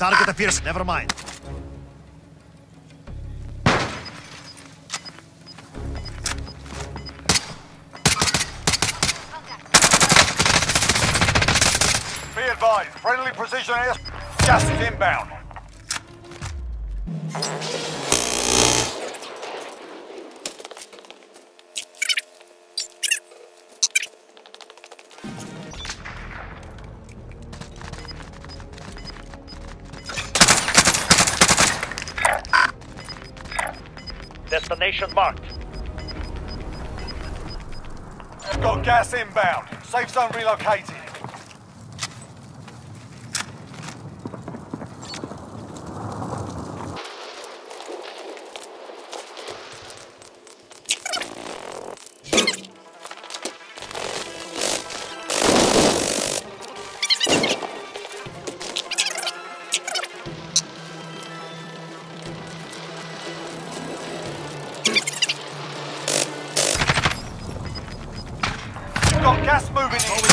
Target appears. Never mind. Be advised, friendly precision air gas is inbound. Destination marked. Got gas inbound. Safe zone relocated. Got gas moving in.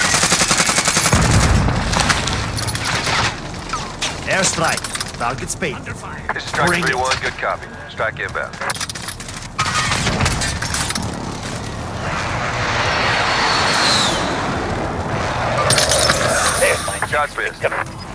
Airstrike. Target spade. This is Strike Bring it. 3-1, good copy. Strike inbound. Shots missed.